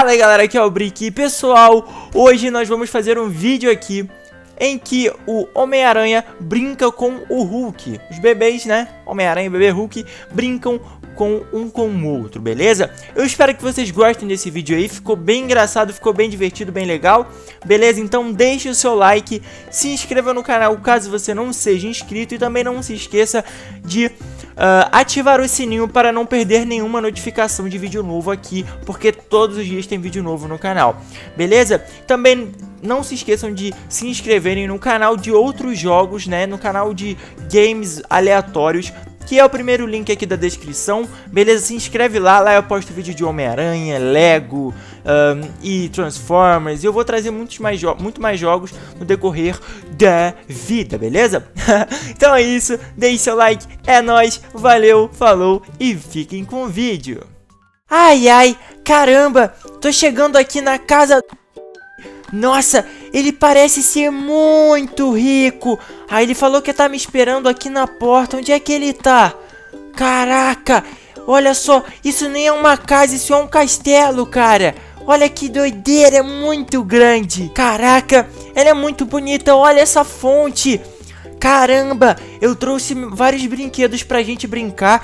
Fala aí galera, aqui é o Brick. Pessoal, hoje nós vamos fazer um vídeo aqui em que o Homem-Aranha brinca com o Hulk. Os bebês, né? Homem-Aranha e o bebê Hulk brincam com o outro, beleza? Eu espero que vocês gostem desse vídeo aí. Ficou bem engraçado, ficou bem divertido, bem legal. Beleza? Então deixe o seu like, se inscreva no canal caso você não seja inscrito. E também não se esqueça de ativar o sininho para não perder nenhuma notificação de vídeo novo aqui, porque todos os dias tem vídeo novo no canal, beleza? Também não se esqueçam de se inscreverem no canal de outros jogos, né? No canal de games aleatórios, que é o primeiro link aqui da descrição, beleza? Se inscreve lá, lá eu posto vídeo de Homem-Aranha, Lego e Transformers. E eu vou trazer muito mais jogos no decorrer da vida, beleza? Então é isso, deixe seu like, é nóis, valeu, falou e fiquem com o vídeo. Ai, ai, caramba, tô chegando aqui na casa... Nossa, ele parece ser muito rico. Aí ele falou que tá me esperando aqui na porta. Onde é que ele tá? Caraca, olha só, isso nem é uma casa, isso é um castelo, cara. Olha que doideira, é muito grande. Caraca, ela é muito bonita, olha essa fonte. Caramba, eu trouxe vários brinquedos pra gente brincar.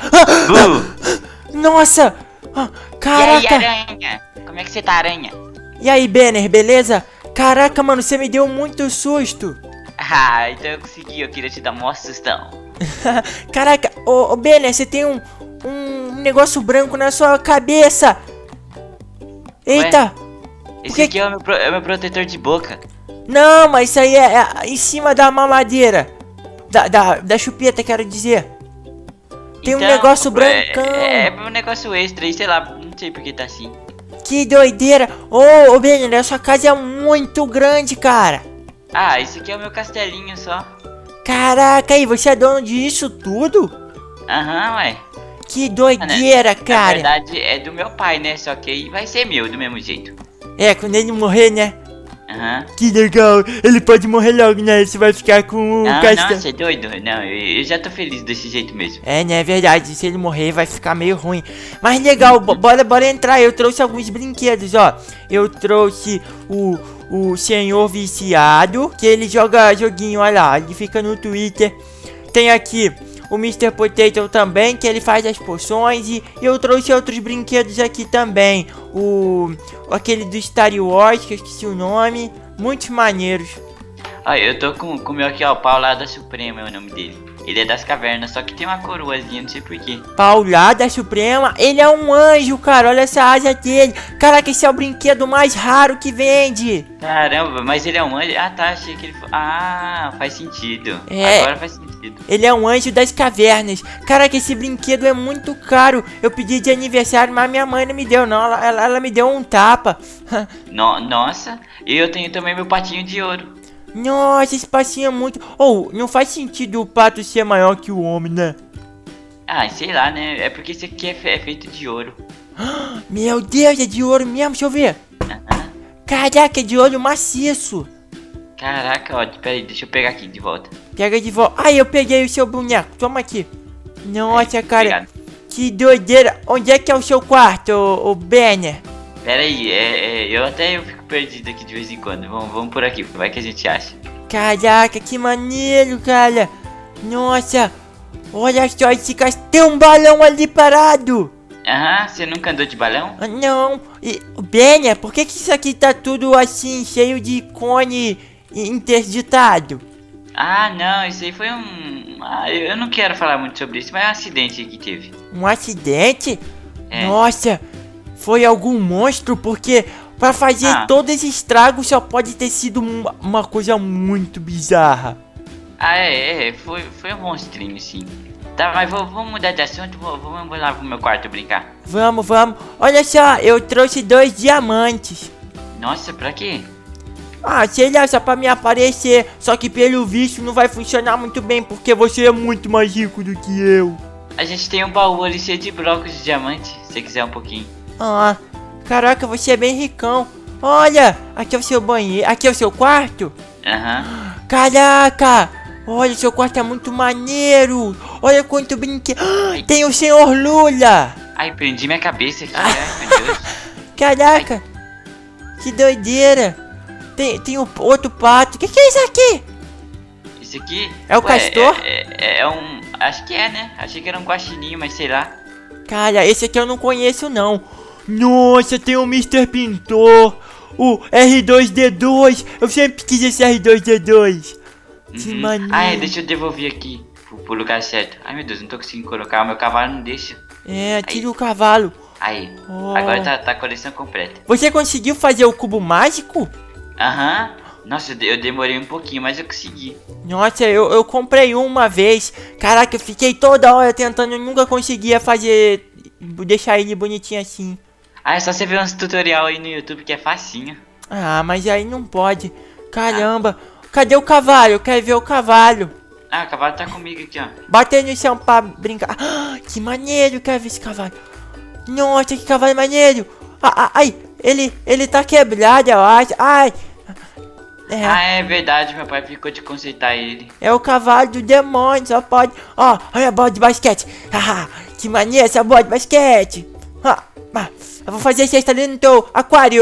Nossa, caraca. E aí, aranha? Como é que você tá, aranha? E aí, Banner, beleza? Caraca, mano, você me deu muito susto. Ah, então eu consegui, eu queria te dar mó sustão. Caraca, ô Banner, você tem um negócio branco na sua cabeça. Eita. Esse aqui é o meu protetor de boca. Não, mas isso aí é em cima da mamadeira. Da chupeta, quero dizer. Tem então, um negócio brancão. É um negócio extra aí, sei lá, não sei por que tá assim. Que doideira. Ô Banner, a sua casa é muito grande, cara. Ah, isso aqui é o meu castelinho só. Caraca, aí você é dono disso tudo? Aham, ué. Que doideira, cara. Na verdade é do meu pai, né? Só que aí vai ser meu do mesmo jeito. É, quando ele morrer, né? Aham. Que legal, ele pode morrer logo, né? Você vai ficar com o castelo. Não, você é doido? Não, eu já tô feliz desse jeito mesmo. É, né? É verdade, se ele morrer vai ficar meio ruim. Mas legal, bora entrar. Eu trouxe alguns brinquedos, ó. Eu trouxe o Senhor Viciado, que ele joga joguinho, olha lá. Ele fica no Twitter. Tem aqui o Mr. Potato também, que ele faz as poções. E eu trouxe outros brinquedos aqui também. Aquele do Star Wars, que eu esqueci o nome. Muitos maneiros. Olha, eu tô com o meu aqui, ó. Paulada Suprema é o nome dele. Ele é das cavernas, só que tem uma coroazinha, não sei porquê. Paulada Suprema? Ele é um anjo, cara. Olha essa asa dele. Caraca, esse é o brinquedo mais raro que vende. Caramba, mas ele é um anjo? Ah, tá, achei que ele... Ah, faz sentido. É, agora faz sentido. Ele é um anjo das cavernas. Caraca, esse brinquedo é muito caro. Eu pedi de aniversário, mas minha mãe não me deu, não. Ela me deu um tapa. Nossa, e eu tenho também meu patinho de ouro. Nossa, esse patinho é muito... não faz sentido o pato ser maior que o homem, né? Ah, sei lá, né? É porque esse aqui é feito de ouro. Meu Deus, é de ouro mesmo? Deixa eu ver. Caraca, é de ouro maciço. Caraca, ó, peraí, deixa eu pegar aqui de volta. Pega de volta. Ai, eu peguei o seu boneco, toma aqui. Nossa, cara, obrigado. Que doideira. Onde é que é o seu quarto, o Banner? Pera aí, eu fico perdido aqui de vez em quando. Vamos por aqui, vai que a gente acha. Caraca, que maneiro, cara. Nossa, olha só esse castelo. Tem um balão ali parado. Aham, você nunca andou de balão? Não. E, Banner, por que isso aqui tá tudo assim, cheio de cone interditado? Ah, não, isso aí foi um... Ah, eu não quero falar muito sobre isso, mas é um acidente que teve. Um acidente? É. Nossa, foi algum monstro? Porque pra fazer todo esse estrago só pode ter sido uma coisa muito bizarra. Ah, foi um monstrinho, sim. Tá, mas vamos mudar de assunto, vamos lá pro meu quarto brincar. Vamos. Olha só, eu trouxe 2 diamantes. Nossa, pra quê? Ah, sei lá, só pra me aparecer. Só que pelo visto não vai funcionar muito bem, porque você é muito mais rico do que eu. A gente tem um baú ali cheio de blocos de diamante, se você quiser um pouquinho. Ah, caraca, você é bem ricão. Olha, aqui é o seu banheiro. Aqui é o seu quarto? Aham. Caraca, olha, seu quarto é muito maneiro. Olha quanto brinquedo. Tem o senhor Lula. Ai, prendi minha cabeça aqui, ai, meu Deus. Caraca, Que doideira. Tem outro pato. Que é isso aqui? Isso aqui... É o castor? É um... Acho que é, né? Achei que era um guaxininho, mas sei lá. Cara, esse aqui eu não conheço, não. Nossa, tem o Mr. Pintor. O R2-D2. Eu sempre quis esse R2-D2. Que maneiro. Ai, deixa eu devolver aqui pro lugar certo. Ai, meu Deus, não tô conseguindo colocar. O meu cavalo não deixa. É, tira o cavalo. Aí, Oh. agora tá a coleção completa. Você conseguiu fazer o cubo mágico? Aham. Nossa, eu demorei um pouquinho, mas eu consegui. Nossa, eu comprei uma vez. Caraca, eu fiquei toda hora tentando. Eu nunca conseguia fazer... Deixar ele bonitinho assim. Ah, é só você ver uns tutorial aí no YouTube que é facinho. Ah, mas aí não pode. Caramba. Cadê o cavalo? Eu quero ver o cavalo. Ah, o cavalo tá comigo aqui, ó. Bota aí no chão pra brincar. Ah, que maneiro, eu quero ver esse cavalo. Nossa, que cavalo maneiro. Ai, ele tá quebrado, eu acho. Ai. Ah, é verdade, meu pai ficou de consertar ele. É o cavalo do demônio, só pode. Ó, olha a bola de basquete. Haha, que maneiro essa bola de basquete. Eu vou fazer cesta ali no teu aquário.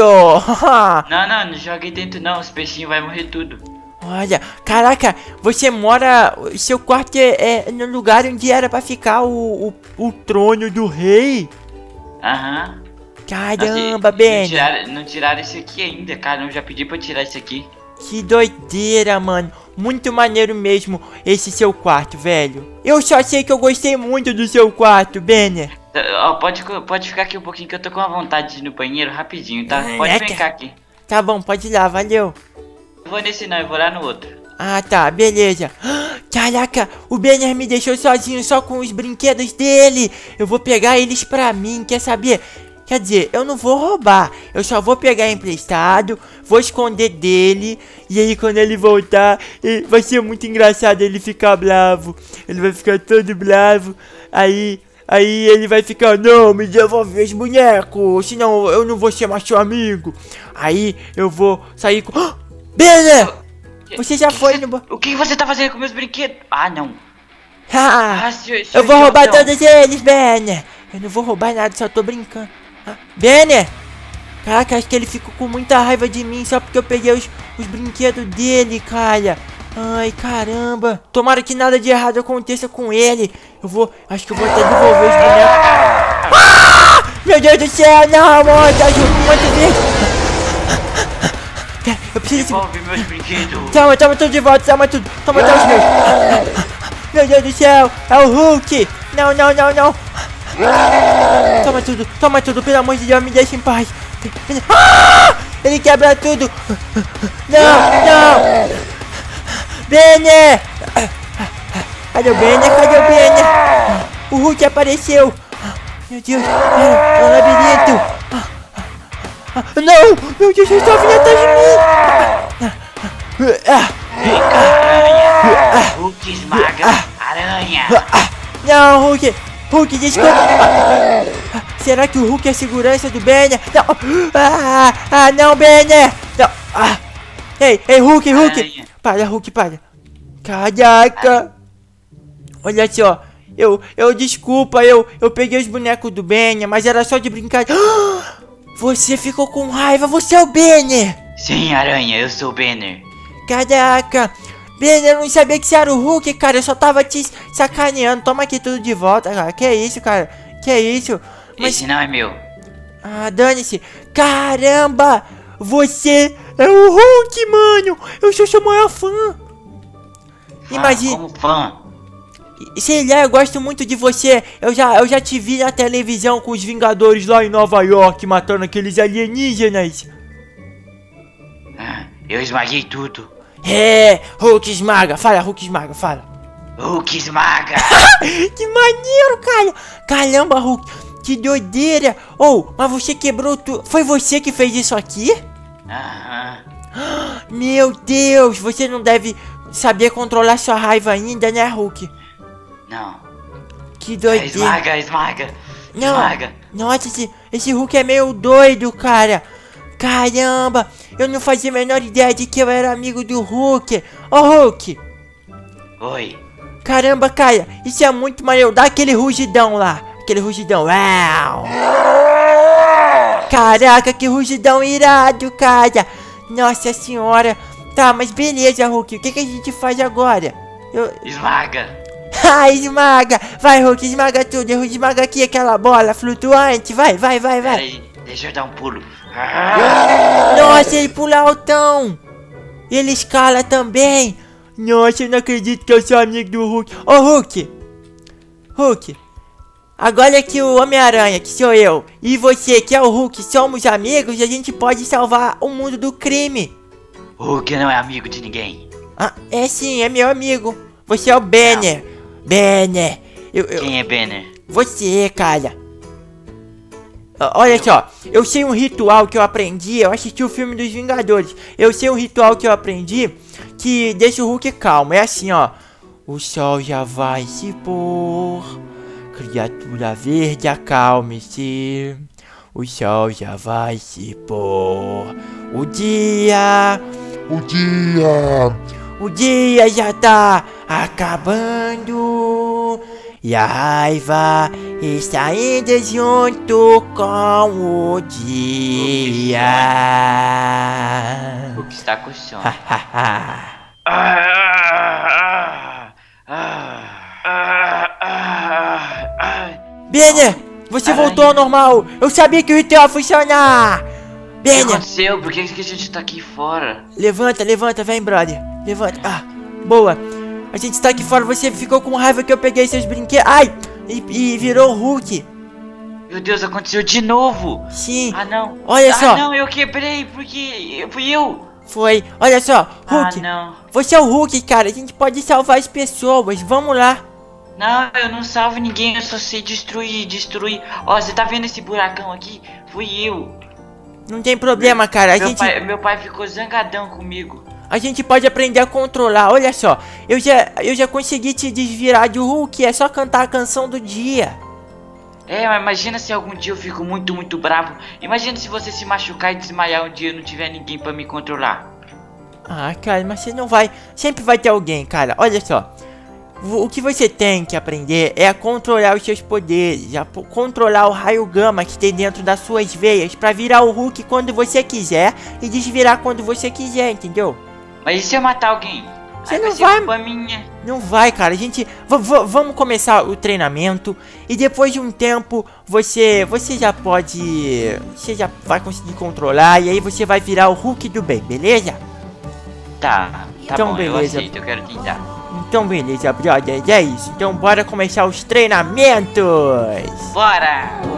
Não joga aí dentro não, os peixinhos vão morrer tudo. Olha, caraca, você mora... Seu quarto é no lugar onde era pra ficar o trono do rei. Aham. Caramba, Ben. Não tiraram esse aqui ainda, cara. Eu já pedi pra tirar isso aqui. Que doideira, mano. Muito maneiro mesmo esse seu quarto, velho. Eu só sei que eu gostei muito do seu quarto, Benner. Pode ficar aqui um pouquinho que eu tô com uma vontade de ir no banheiro rapidinho, tá? Pode brincar aqui. Tá bom, pode ir lá, valeu. Eu vou nesse não, eu vou lá no outro. Ah, tá, beleza. Caraca, o Benner me deixou sozinho só com os brinquedos dele. Eu vou pegar eles pra mim, quer saber? Quer dizer, eu não vou roubar, eu só vou pegar emprestado, vou esconder dele, e aí quando ele voltar, vai ser muito engraçado ele ficar bravo. Ele vai ficar todo bravo, aí ele vai ficar, não, me devolve os bonecos, senão eu não vou ser mais seu amigo. Aí eu vou sair com... Benner! Você já foi no... O que você tá fazendo com meus brinquedos? Ah, não. Eu vou roubar todos eles, Benner. Eu não vou roubar nada, só tô brincando. Benner! Caraca, acho que ele ficou com muita raiva de mim só porque eu peguei os brinquedos dele, cara. Ai, caramba. Tomara que nada de errado aconteça com ele. Acho que eu vou até devolver os bonecos. Meu Deus do céu, não, amor, tá muito verde. Eu preciso... Devolve meus brinquedos. Toma tudo de volta, toma tudo. Toma até os meus. Meu Deus do céu, é o Hulk. Não. Toma tudo, pelo amor de Deus, me deixa em paz. Ele quebra tudo. Não. Benner. Cadê o Benner? O Hulk apareceu. Meu Deus, é um labirinto. Não, meu Deus, ele está vindo atrás de mim. Aranha. Hulk esmaga. Aranha. Não, Hulk, desculpa. Será que o Hulk é a segurança do Benner? Não. Não, Benner. Não. Ei, Hulk. Aranha. Para, Hulk, para. Caraca. Olha só. Desculpa, eu peguei os bonecos do Benner, mas era só de brincadeira. Você ficou com raiva, você é o Benner. Sim, Aranha, eu sou o Benner. Caraca. Benner, eu não sabia que você era o Hulk, cara. Eu só tava te sacaneando. Toma aqui tudo de volta, cara. Que isso, cara? Que isso? Esse não é meu. Ah, dane-se. Caramba! Você é o Hulk, mano. Eu sou seu maior fã. Imagina. Como fã? Sei lá, eu gosto muito de você. Eu já te vi na televisão com os Vingadores lá em Nova York, matando aqueles alienígenas. Eu esmaguei tudo. Hulk esmaga. Fala, Hulk esmaga, fala. Hulk esmaga. Que maneiro, cara. Caramba, Hulk. Que doideira. Mas você quebrou tudo. Foi você que fez isso aqui? Aham. Meu Deus, você não deve saber controlar sua raiva ainda, né, Hulk? Não. Que doideira. Esmaga. Não. Esmaga. Nossa, esse Hulk é meio doido, cara. Caramba, eu não fazia a menor ideia de que eu era amigo do Hulk. Hulk. Oi. Caramba, cara, isso é muito maneiro. Dá aquele rugidão lá. Aquele rugidão. Uau. Caraca, que rugidão irado, cara. Nossa senhora. Tá, mas beleza, Hulk. O que a gente faz agora? Esmaga. Ah, esmaga. Vai, Hulk, esmaga tudo. Esmaga aqui aquela bola flutuante. Vai. Peraí, deixa eu dar um pulo. Nossa, ele pula altão. Ele escala também. Nossa, eu não acredito que eu sou amigo do Hulk. Ô, Hulk. Agora que o Homem-Aranha, que sou eu, e você, que é o Hulk, somos amigos, a gente pode salvar o mundo do crime. O Hulk não é amigo de ninguém. Ah, é sim, é meu amigo. Você é o Banner. Banner. Quem é Banner? Você, cara. Olha só, eu sei um ritual que eu aprendi, eu assisti o filme dos Vingadores. Eu sei um ritual que eu aprendi que deixa o Hulk calmo. É assim, ó. O sol já vai se pôr. Criatura verde, acalme-se. O sol já vai se pôr. O dia já tá acabando. E a raiva está indo junto com o dia. O que está com sono? Banner, você voltou ao normal. Eu sabia que o ritual ia funcionar. O que Banner, aconteceu? Por que a gente tá aqui fora? levanta, vem, brother. Levanta. Ah, boa. A gente tá aqui fora, você ficou com raiva que eu peguei seus brinquedos. Ai! E virou o Hulk. Meu Deus, aconteceu de novo. Sim. Ah, não. Olha só. Ah, não, eu quebrei, porque fui eu. Foi. Olha só, Hulk. Ah, não. Você é o Hulk, cara. A gente pode salvar as pessoas. Vamos lá. Não, eu não salvo ninguém, eu só sei destruir. Ó, você tá vendo esse buracão aqui? Fui eu. Não tem problema, cara. Meu pai ficou zangadão comigo. A gente pode aprender a controlar. Olha só, eu já consegui te desvirar de Hulk. É só cantar a canção do dia. É, mas imagina se algum dia eu fico muito bravo. Imagina se você se machucar e desmaiar um dia e não tiver ninguém pra me controlar. Ah, cara, mas você não vai. Sempre vai ter alguém, cara. Olha só. O que você tem que aprender é a controlar os seus poderes, a controlar o raio gama que tem dentro das suas veias pra virar o Hulk quando você quiser e desvirar quando você quiser, entendeu? Mas e se eu matar alguém? Você Aí não ser vai. culpa minha. Não vai, cara. A gente vamos começar o treinamento e depois de um tempo você já vai conseguir controlar e aí você vai virar o Hulk do bem, beleza? Tá Então, bom, beleza. eu aceito, eu quero tentar. Então beleza, brother, é isso. Então bora começar os treinamentos. Bora!